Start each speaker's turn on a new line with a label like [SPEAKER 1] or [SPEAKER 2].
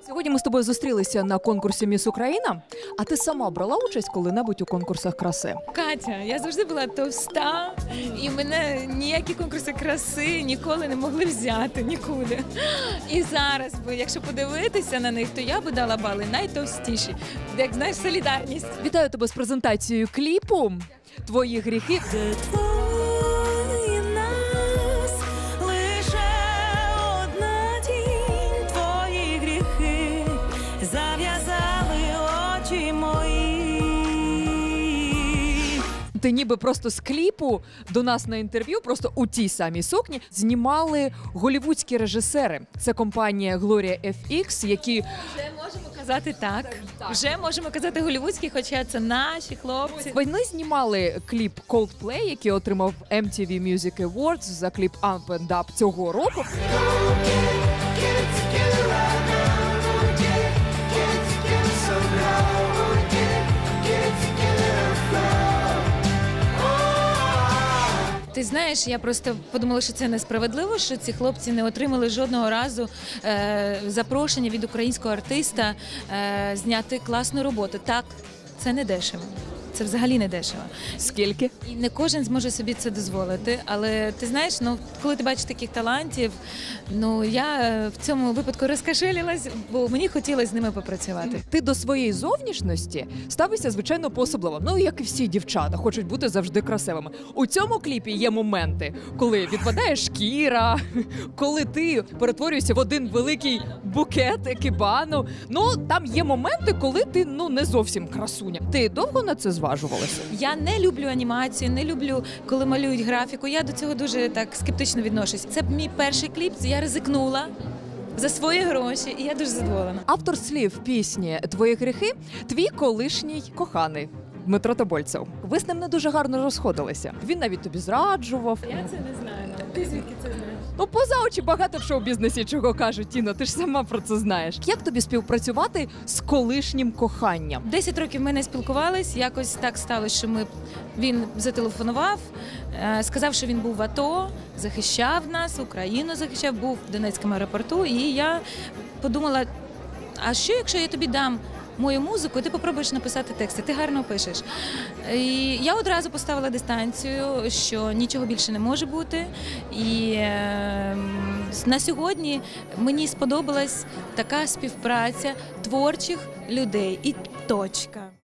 [SPEAKER 1] Сьогодні ми з тобою зустрілися на конкурсі «Міс Україна», а ти сама брала участь коли-небудь у конкурсах краси?
[SPEAKER 2] Катя, я завжди була товста, і мене ніякі конкурси краси ніколи не могли взяти, нікуди. І зараз, якщо подивитися на них, то я би дала бали найтовстіші, як, знаєш, солідарність.
[SPEAKER 1] Вітаю тебе з презентацією кліпу «Твої гріхи». Ти ніби просто з кліпу до нас на інтерв'ю, просто у тій самій сукні, знімали голівудські режисери. Це компанія Gloria FX, які...
[SPEAKER 2] Вже можемо казати так. Вже можемо казати голівудські, хоча це наші хлопці.
[SPEAKER 1] Вони знімали кліп Coldplay, який отримав MTV Music Awards за кліп Up and Up цього року.
[SPEAKER 2] Ти знаєш, я просто подумала, що це несправедливо, що ці хлопці не отримали жодного разу запрошення від українського артиста зняти класну роботу. Так, це не дешево. Це взагалі не дешево.
[SPEAKER 1] Скільки?
[SPEAKER 2] І не кожен зможе собі це дозволити. Але ти знаєш, коли ти бачиш таких талантів, я в цьому випадку розкашелилась, бо мені хотілося з ними попрацювати.
[SPEAKER 1] Ти до своєї зовнішності ставишся, звичайно, по-особливо. Як і всі дівчата, хочуть бути завжди красивими. У цьому кліпі є моменти, коли відпадає шкіра, коли ти перетворюєшся в один великий букет екібану. Там є моменти, коли ти, не зовсім красуня. Ти довго на це зважувалася?
[SPEAKER 2] Я не люблю анімацію, не люблю, коли малюють графіку. Я до цього дуже так скептично відношусь. Це мій перший кліп, я ризикнула за свої гроші, і я дуже задоволена.
[SPEAKER 1] Автор слів пісні «Твої гріхи» – твій колишній коханий Дмитро Тобольцев. Ви з ним не дуже гарно розходилися. Він навіть тобі зраджував.
[SPEAKER 2] Я це не знаю. Ти звідки це знаєш?
[SPEAKER 1] Поза очі багато в шоу-бізнесі чого кажуть, Тіно, ти ж сама про це знаєш. Як тобі співпрацювати з колишнім коханням?
[SPEAKER 2] 10 років ми не спілкувались, якось так сталося, що він зателефонував, сказав, що він був в АТО, захищав нас, Україну захищав, був в Донецькому аеропорту, і я подумала, а що, якщо я тобі дам мою музику, і ти попробуєш написати тексти, ти гарно пишеш. І я одразу поставила дистанцію, що нічого більше не може бути. І на сьогодні мені сподобалась така співпраця творчих людей. І точка.